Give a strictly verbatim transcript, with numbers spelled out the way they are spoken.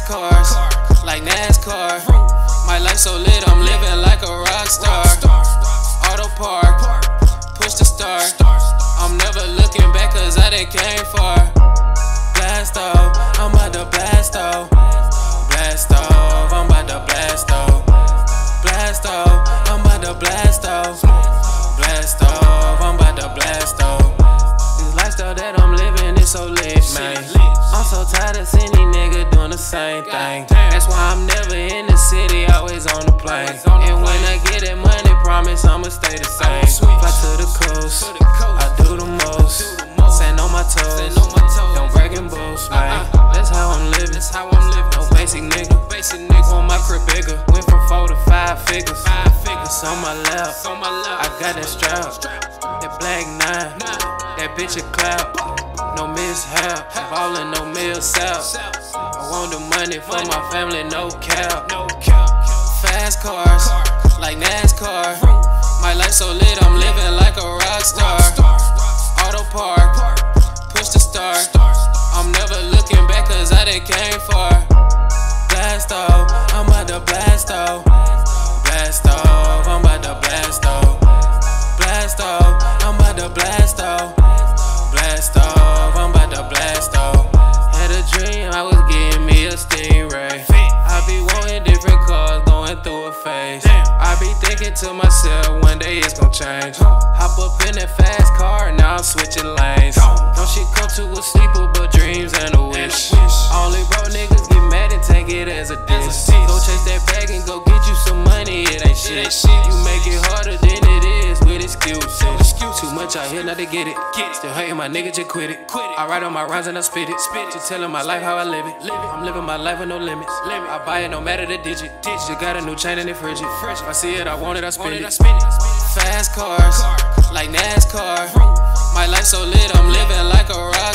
Fast cars, like NASCAR. My life so lit, I'm living like a rock star. Auto park, push the start. I'm never looking back cause I done came far. Blast off, I'm about to blast off. Blast off, I'm about to blast off. Blast off, I'm about to blast off. Blast off, I'm about to blast off. This lifestyle that I'm living is so lit, man. I'm so tired of seeing these niggas doing the same thing. That's why I'm never in the city, always on the plane. And when I get that money, promise I'ma stay the same. Fly to the coast, I do the most. Sand on my toes, don't brag and boast, man. That's how I'm living, no basic nigga. Want my crib bigger, went from four to five figures. It's on my lap, I got that strap. That black nine, that bitch a clout. No mishap, ballin' no meal south. I want the money for my family, no cap. Fast cars, like NASCAR. My life so lit, I'm living like a rock star. Auto park, push the start. I'm never looking back cause I done came far. Blast off, I'm about to blast off. Blast off, I'm about to blast off. Blast off, I'm about to blast off. Blast off, I'm about to blast off. Had a dream, I was getting me a Stingray. I be wanting different cars, going through a phase. I be thinking to myself, one day it's gon' change. Hop up in that fast car, now I'm switching lanes. No shit come to a sleeper, but dreams and a wish. Only broke niggas get mad and take it as a diss. Go chase that bag and go get you some money, it ain't shit. You make it harder than it is with excuses. Too much out here not to get it. Still hating my nigga, just quit it. I write on my rhymes and I spit it. Just telling my life how I live it. I'm living my life with no limits. I buy it no matter the digit. Just got a new chain and it frigid. If I see it, I want it, I spend it. Fast cars, like NASCAR. My life so lit, I'm living like a rock